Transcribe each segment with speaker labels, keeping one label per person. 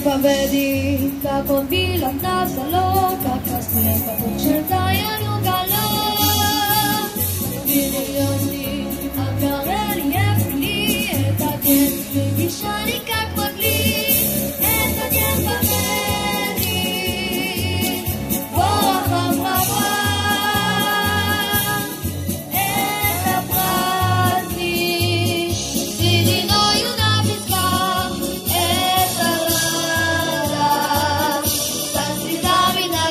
Speaker 1: поведи, как он бил от нас залог, как краснеет вокруг черная уголок. Миллионы обгорели рельефы, этот день мы дышали как могли, это день победы, ворохом раба. Это праздник, сединою на висках, это радость, со слезами на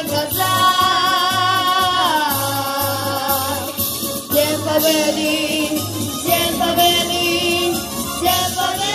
Speaker 1: глазах. День победы, день победы, день победы.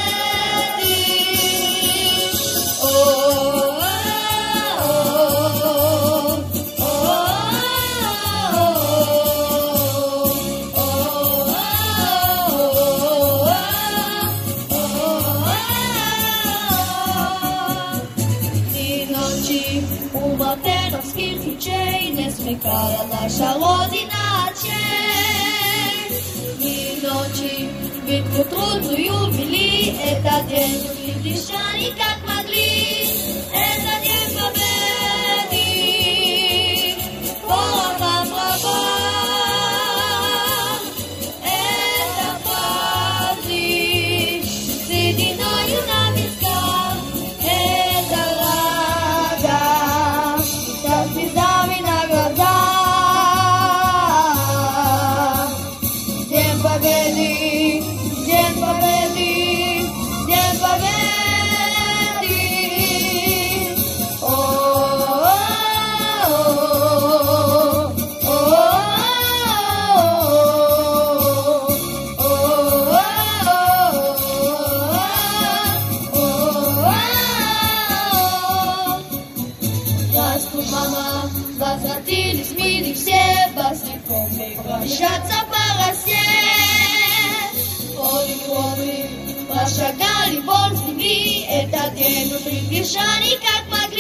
Speaker 1: Un battero schirticei ne sprecava lascia rodinace. Ni ночи, ведь к утру юбили, это день дышали как могли, это день победы, ворохом раба. Это праздник, сединою на висках, это радость, со слезами на глазах. День победы, день победы, день победы. Здравствуй, мама, возвратились мили все, босиком прощаться по росе. Полы прошагали вон с земли, этот день мы прибежали как могли.